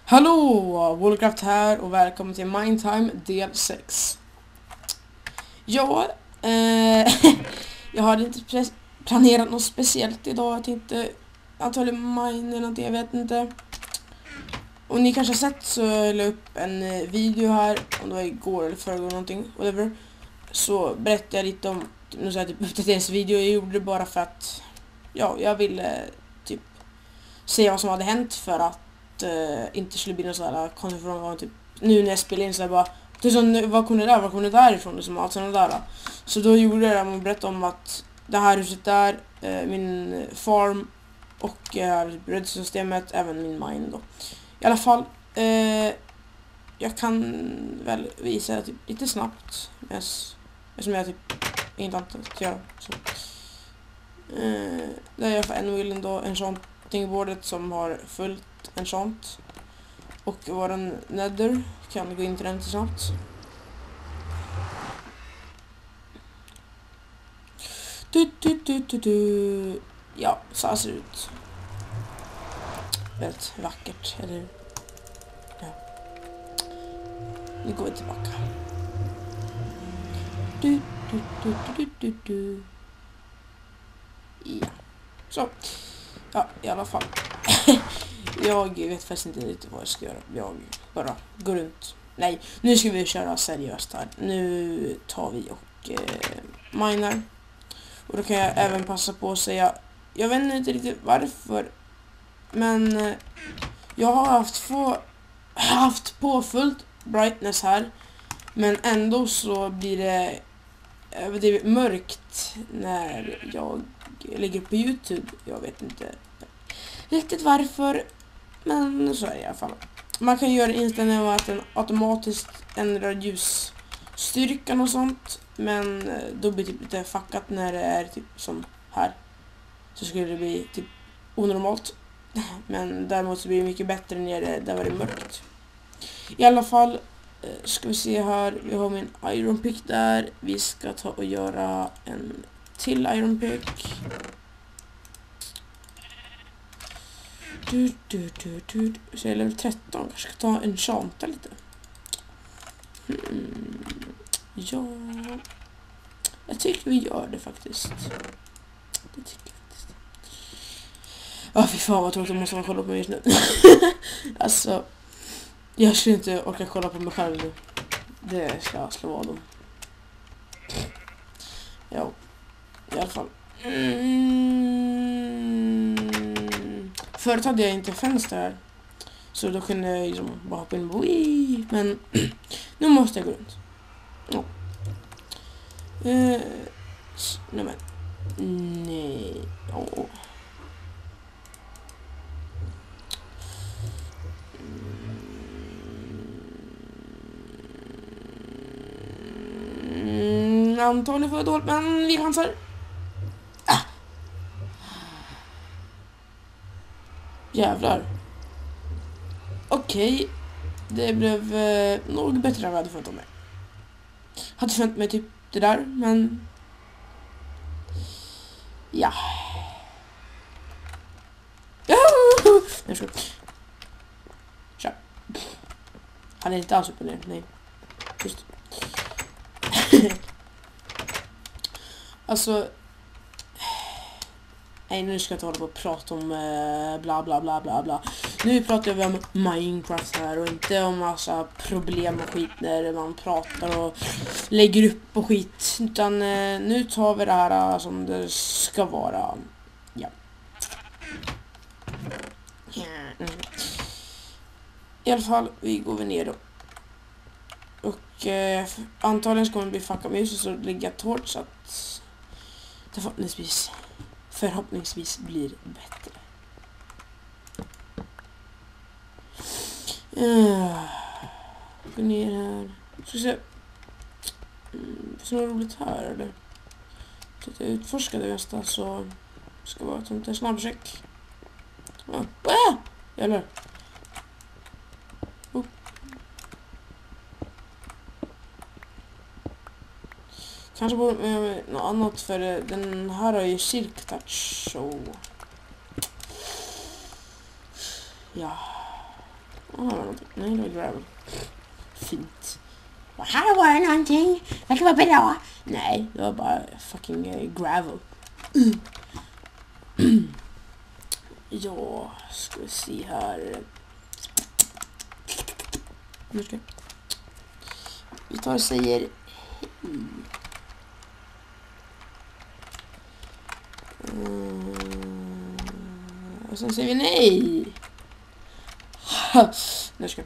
Hallå! Warcraft här och välkommen till Minetime del 6. Ja, jag hade inte planerat något speciellt idag. Jag tänkte antagligen mine eller någonting, jag vet inte. Om ni kanske har sett så la jag upp en video här, om det var igår eller förrgår någonting, whatever. Så berättade jag lite om någon sån här typ uppdateringsvideo. Jag gjorde det bara för att jag ville typ se vad som hade hänt för att inte skulle bli någon sån här konstig fråga typ nu när jag spelar in så bara vad kom det därifrån liksom, allt sådana där. Så då gjorde jag det och berättade om att det här huset där, min farm och redsystemet, även min mine då. I alla fall, jag kan väl visa typ lite snabbt eftersom jag typ inte annat göra så. Där är jag för en wheel då, en sån bordet som har fullt enchant och våran nether kan gå in till den lite snabbt. Ja, så här ser det ut. Väldigt vackert, eller hur? Ja. Nu går vi tillbaka. Ja. Så. Ja, i alla fall. Jag vet faktiskt inte lite vad jag ska göra. Jag bara går runt. Nej, nu ska vi köra seriöst här. Nu tar vi och minar. Och då kan jag även passa på att säga, jag vet inte riktigt varför, men jag har haft på fullt brightness här, men ändå så blir det mörkt när jag ligger på YouTube. Jag vet inte riktigt varför, men så är det i alla fall. Man kan göra inställningar med att den automatiskt ändrar ljusstyrkan och sånt, men då blir det typ lite fuckat när det är typ som här. Så skulle det bli typ onormalt. Men däremot så blir det mycket bättre när det var det mörkt. I alla fall ska vi se här. Vi har min iron pick där. Vi ska ta och göra en till iron pick. Så jag är level 13. Kanske ska ta en chanta lite. Ja. Jag tycker vi gör det faktiskt. Det tycker jag faktiskt. Ja, fy fan vad tråkigt, jag måste kolla på mig just nu. Alltså, jag skulle inte orka kolla på mig själv nu. Det ska jag slå av dem. Ja, i alla fall. Förut hade jag inte fönster här, så då kunde jag liksom bara hoppa in. Men nu måste jag gå runt. Ja. Nej. Åh. Antagligen får jag dåligt, men vi chansar. Jävlar. Okej. Det blev nog bättre än vad jag hade förväntat mig. Hade förväntat mig typ det där, men ja. Jag ska. Tja. Han är inte alls uppe ner, nej. Just. Alltså. Nej, nu ska jag inte hålla på och prata om bla bla bla bla bla. Nu pratar vi om Minecraft här och inte om massa problem och skit när man pratar och lägger upp och skit. Utan nu tar vi det här som det ska vara. Ja. I alla fall, vi går väl ner då. Och antagligen ska man bli fuckad med huset så ligga torrt så att det förhoppningsvis blir bättre. Gå ner här. Ska se. Finns det något roligt här eller? Så att jag utforskade nästa så ska vara ett sånt här snabbcheck. Jävlar. Kanske borde med något annat, för den här har ju silk touch så. Ja. Nej, det var gravel. Fint. Och här var det någonting. Det ska vara bra. Nej, det var bara fucking gravel. Ja, ska vi se här. Nu ska vi tar och säger hej. Och sen säger vi nej. Nu ska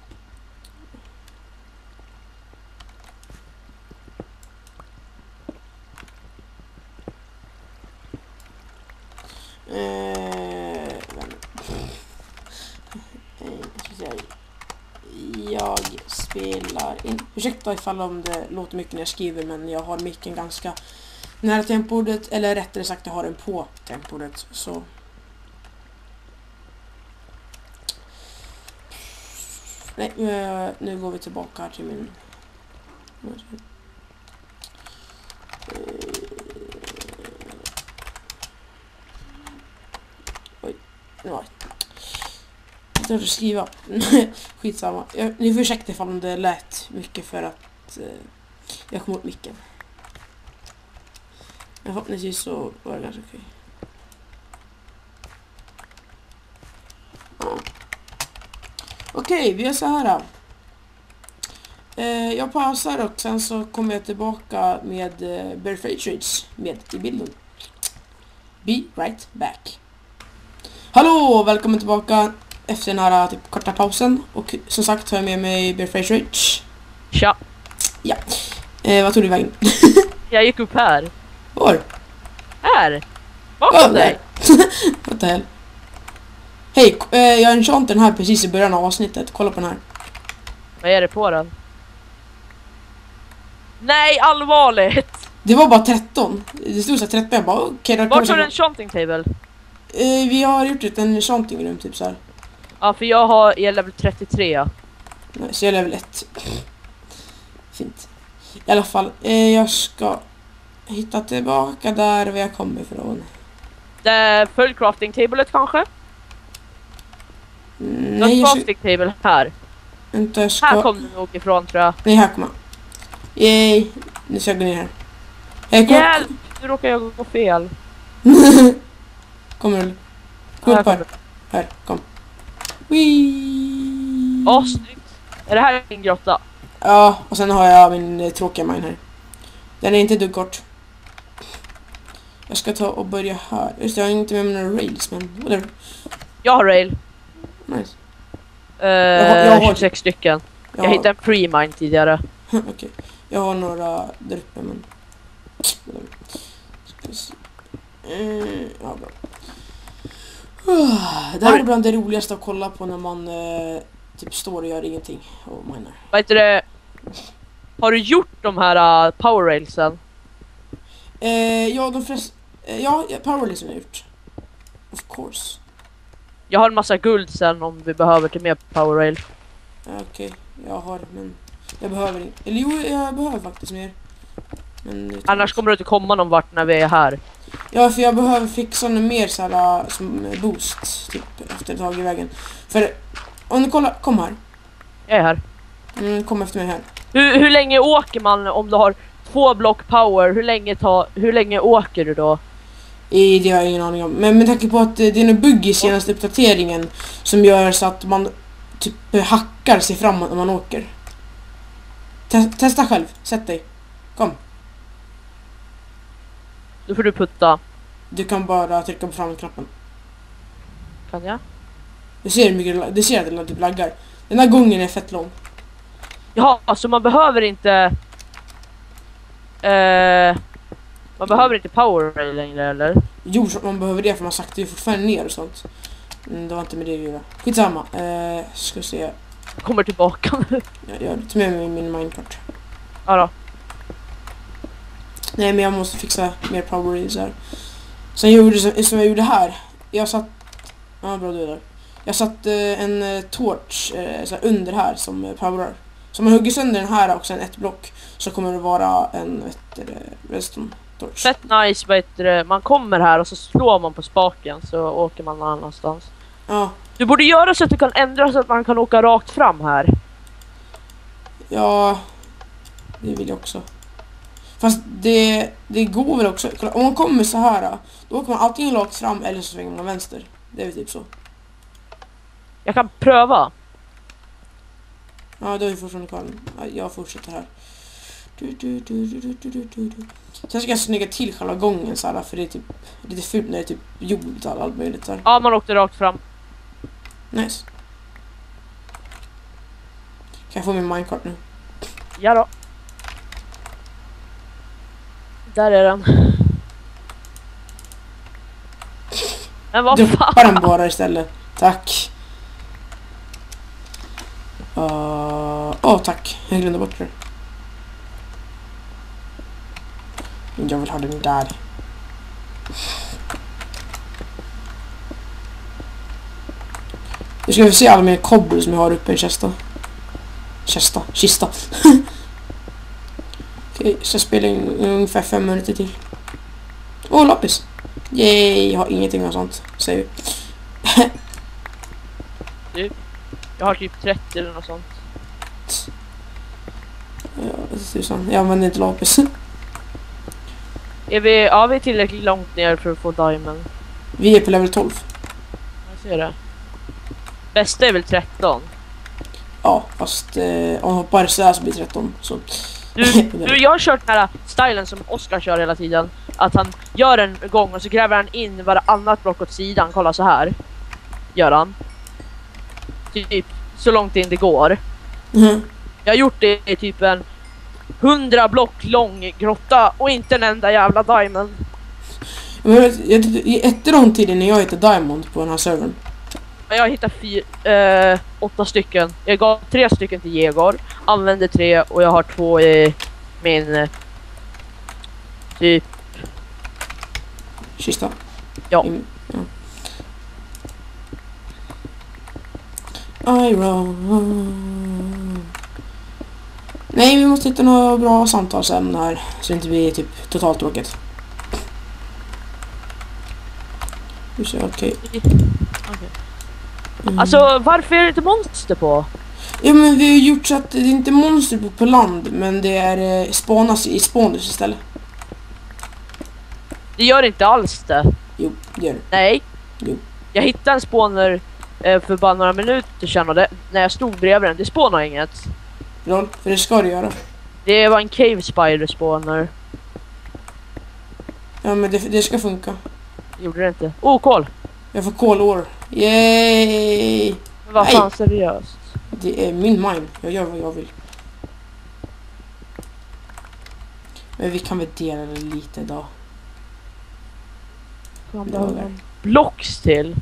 jag spelar in. Ursäkta ifall om det låter mycket när jag skriver, men jag har micken ganska nära tangentbordet, eller rättare sagt jag har den på tangentbordet, så nej, nu går vi tillbaka till min oj, nej. Jag tar att skriva. Skitsamma. Ni får ursäkta ifall det lät mycket för att jag kom åt micken. Men förhoppningsvis så var det ganska okej. Ja. Okej, vi gör så här. Jag pausar och sen så kommer jag tillbaka med BearFaceRage med i bilden. Be right back. Hallå, välkommen tillbaka efter den här typ korta pausen. Och som sagt har jag med mig BearFaceRage. Tja. Ja. Vad tog du vägen? Jag gick upp här. Var? Här. Bakom dig. What the hell? Hej, jag enchantade den här precis i början av avsnittet. Kolla på den här. Vad är det på den? Nej, allvarligt. Det var bara 13. Det stod så 13. Jag bara okej. Vart har du en enchanting table? Vi har gjort en enchanting room typ så här. Ja, för jag är level 33. Nej, så jag är level 1. Fint. I alla fall, jag ska hitta tillbaka där vi jag kommer ifrån. Det är full crafting tablet kanske? Nej, crafting table här. Vänta, jag ska... Här kom du nog ifrån tror jag. Nej, här kommer jag. Yay. Nu ska jag gå ner här. Hjälp! Nu råkar jag gå fel. Kommer du? Kom upp här. Här, kom. Wee. Åh, snyggt. Är det här en grotta? Ja, och sen har jag min tråkiga mine här. Den är inte dugg kort. Jag ska ta och börja här. Just det, jag har inte med mig några rails, men whatever. Jag har rail. Nice. Jag har 26 stycken. Jag hittade en pre-mine tidigare. Okej. Jag har några där uppe, men... Ja, bra. Det här är bland det roligaste att kolla på när man typ står och gör ingenting och minar. Vad heter det? Har du gjort de här power railsen? Ja, de flesta... ja, power railsen har jag gjort. Of course. Jag har en massa guld sen om vi behöver till mer power rail. Okej, jag har, men jag behöver inte. Eller jo, jag behöver faktiskt mer. Men annars kommer du inte komma någon vart när vi är här. Ja, för jag behöver fixa något mer så här som boost typ efter ett tag i vägen. För om du kollar, kom här. Jag är här. Kom efter mig här. Hur länge åker man om du har 2 block power? Hur länge åker du då? Det har jag ingen aning om. Men med tanke på att det är en bugg i senaste uppdateringen som gör så att man typ hackar sig framåt när man åker. Testa själv. Sätt dig. Kom. Då får du putta. Du kan bara trycka på framknappen. Kan jag? Du ser hur mycket, du ser att det typ laggar. Den här gången är fett lång. Ja, alltså man behöver inte... man behöver inte power rail längre, eller? Jo, man behöver det för man saktar ju fortfarande ner och sånt. Det var inte med det att göra. Skitsamma. Ska se. Kommer tillbaka nu. Jag gör det med mig min minecart. Ja då. Nej, men jag måste fixa mer power rails här. Sen gjorde som jag gjorde här. Jag satt... Ja, bra du är där. Jag satt en torch så här, under här som powerar. Så om man hugger sönder den här och sen ett block så kommer det vara en redstone torch. Fett nice, man kommer här och så slår man på spaken så åker man någon annanstans. Ja. Du borde göra så att du kan ändra så att man kan åka rakt fram här. Ja, det vill jag också. Fast det går väl också. Om man kommer så här, då åker man antingen rakt fram eller så svänger man vänster. Det är väl typ så. Jag kan pröva. Ja, då är vi fortfarande kvar. Jag fortsätter här. Sen ska jag snygga till själva gången så här, för det är typ lite fult när det är typ jord och allt möjligt så här. Ja, man åkte rakt fram. Nice. Kan jag få min minecart nu? Ja då. Där är den. Men vad fan? Droppa den bara istället. Tack. Tack. Jag glömde bort det. Jag vill ha den där. Nu ska vi se alla mina kobbel som jag har uppe i kista. Okej, så spelar jag ungefär 5 minuter till. Lapis. Yay, jag har ingenting av sånt, säger vi. Jag har typ 30 eller något sånt. Ja, tusan. Jag använder inte lapis. Är vi tillräckligt långt ner för att få diamond? Vi är på level 12. Jag ser det. Bästa är väl 13? Ja, fast om man hoppar så här så blir 13. Så. Jag har kört den här stilen som Oskar kör hela tiden. Att han gör en gång och så gräver han in varannat block åt sidan. Kolla så här. Gör han. Typ så långt in det går. Jag har gjort det i typ en 100 block lång grotta och inte en enda jävla diamond. I ettan tiden när jag hittade diamond på den här servern. Jag hittade 8 stycken. Jag gav 3 stycken till Jegor. Använde 3 och jag har 2 i min typ kista. Ja. Iron. Nej, vi måste hitta några bra samtalsämnen här så inte vi är typ totalt tråkigt. Okej. Alltså, varför är det inte monster på? Ja, men vi har gjort så att det är inte monster på land, men det är spanas i spawners istället. Det gör inte alls det. Jo, det gör det. Nej. Jo. Jag hittade en spawner för bara några minuter sedan och när jag stod bredvid den, det spawnar inget. Roll, för det ska det göra. Det var en cave spider spawner. Ja, men det ska funka. Gjorde det inte. Kol. Jag får kolår. Yay! Men vad fan, seriöst? Det är min mine. Jag gör vad jag vill. Men vi kan väl dela det lite då. Blocks till.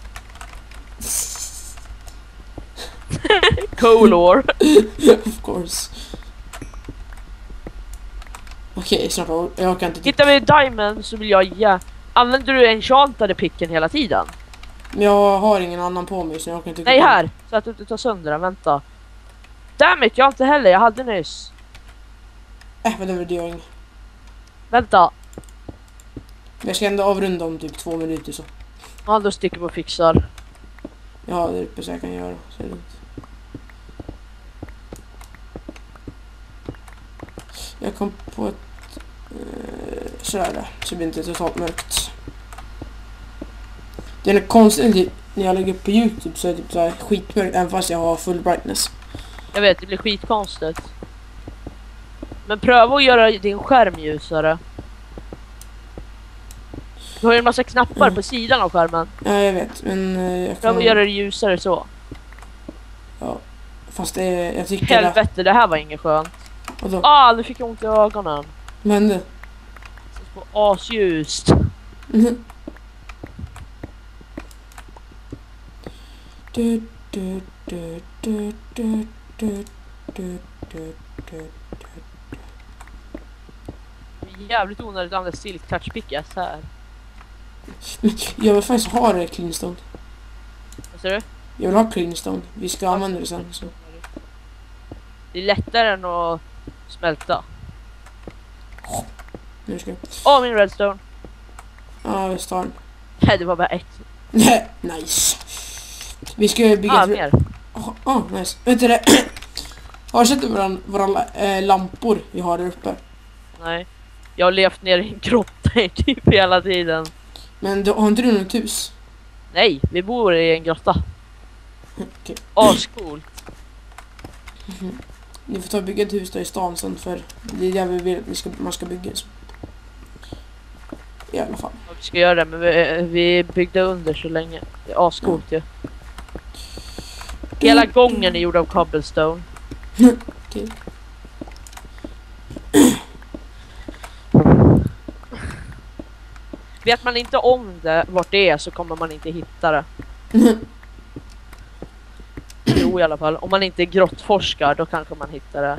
Color. Of course. Okej, snart. Jag kan inte... Hittar vi diamond så vill jag Använder du enchantade picken hela tiden? Jag har ingen annan på mig så jag kan inte... Nej, här! Så att du inte tar sönder den, vänta. Dammit, jag har inte heller, jag hade nyss. Men det var det jag inget. Vänta. Jag ska ändå avrunda om typ 2 minuter så. Ja, då sticker vi och fixar. Ja, det är uppe så jag kan göra. Så är det lugnt. Jag kom på ett... sådär där. Så det blir inte totalt mörkt. Det är konstigt när jag lägger upp på YouTube så är det typ så här skitmörkt även fast jag har full brightness. Jag vet, det blir skitkonstigt. Men pröva att göra din skärm ljusare. Du har ju en massa knappar på sidan av skärmen. Ja, jag vet, men jag kan... Pröva att göra det ljusare så. Ja, fast jag tycker... Helvete, det här var inget skönt. Nu fick jag ont i ögonen. Vad hände? Det var asljust. Jävligt onödigt att använda silk touch pickaxe här. Jag vill faktiskt ha det cleanstone. Vad säger du? Jag vill ha cleanstone. Vi ska använda det sen. Så. Det är lättare än att smälta. Nu ska jag... Min redstone. Ja, vi tar den. Nej, det var bara 1. Nice. Vi ska bygga mer. Nice. Vet du det? Har du sett våra lampor vi har där uppe? Nej. Jag har levt ner i en grotta typ hela tiden. Men har inte du något hus? Nej, vi bor i en grotta. Okej. Ascoolt. Ni får ta och bygga ett hus där i stan sen, för det är där vi vill att man ska bygga. I alla fall. Vi ska göra det, men vi byggde under så länge. Det är ascoolt ju. Hela gången är gjord av cobblestone. Okej. Vet man inte om det, vart det är, så kommer man inte hitta det. Jo, i alla fall. Om man inte är grottforskar, då kanske man hittar det.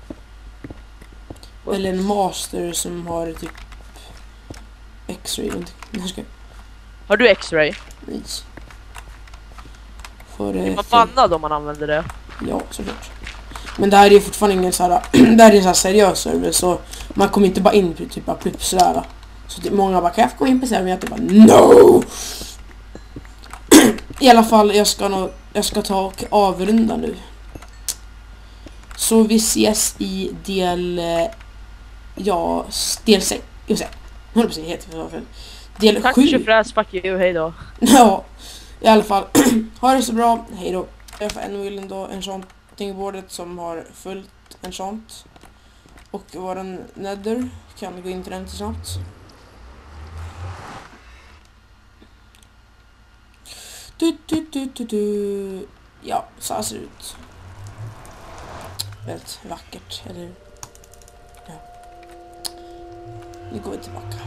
Eller en master som har typ X-ray. Har du X-ray? Nej. Är man bannad om man använder det? Ja, såklart. Men det här är fortfarande ingen så här. Det här är en så här seriös server, så man kommer inte bara in på typ av plupp sådär. Så typ många bara, kan jag få gå in på server? Men jag typ bara, no! I alla fall, jag ska ta och avrunda nu. Så vi ses i del 6. Just det. Jag håller på att säga helt del 7. Tack för fräs, fuck you, hej då. Ja, i alla fall. Ha det så bra, hej då. Jag får en wheel då, en sån bordet som har fullt en sånt. Och våran nether kan gå in till den till snabbt. Ja, så här ser det ut. Väldigt vackert, eller? Ja. Nu går vi tillbaka.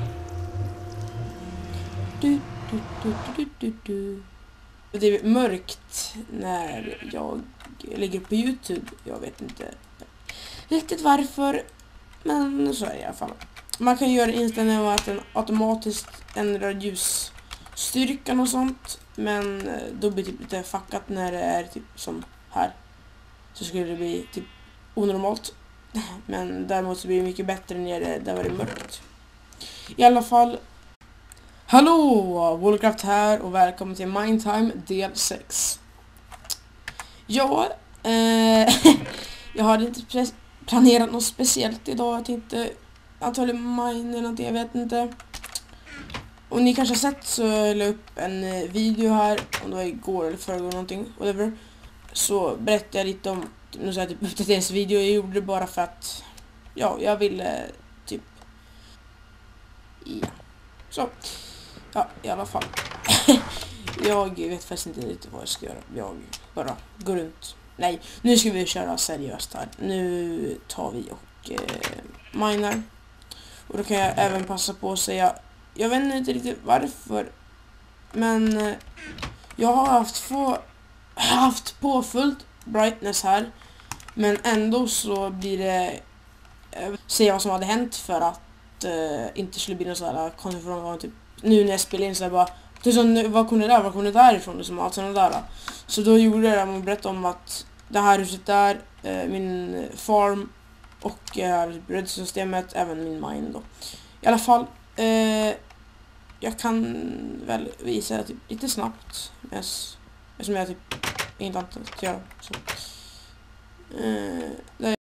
Det är mörkt när jag ligger på YouTube. Jag vet inte riktigt varför, men så är det i alla fall. Man kan göra inställningar med att den automatiskt ändrar ljusstyrkan och sånt, men då blir det typ lite fuckat när det är typ som här. Så skulle det bli typ onormalt. Men däremot så blir det mycket bättre när det var mörkt. I alla fall. Hallå! Wallcraft här och välkommen till Minetime del 6. Ja, jag hade inte planerat något speciellt idag. Jag tänkte antagligen mine eller något, jag vet inte. Och ni kanske har sett, så jag la upp en video här, om det var igår eller förrgår någonting, whatever. Så berättade jag lite om någon sån här typ uppdateringsvideo. Jag gjorde det bara för att, ja, jag ville typ, ja. Så, ja, i alla fall. Jag vet faktiskt inte riktigt vad jag ska göra. Jag bara går runt. Nej, nu ska vi köra seriöst här. Nu tar vi och minar. Och då kan jag även passa på att säga, jag vet inte riktigt varför, men jag har haft på fullt brightness här, men ändå så blir det se vad som hade hänt för att inte skulle bli någon sån där konstig fråga. Typ nu när jag spelar in så här bara, vad kom det därifrån liksom, allt sådana där. Så då gjorde jag det och berättade om att det här huset där, min farm och redsystemet, även min mine då. I alla fall, jag kan väl visa typ lite snabbt, eftersom jag typ inte annat att göra. Så.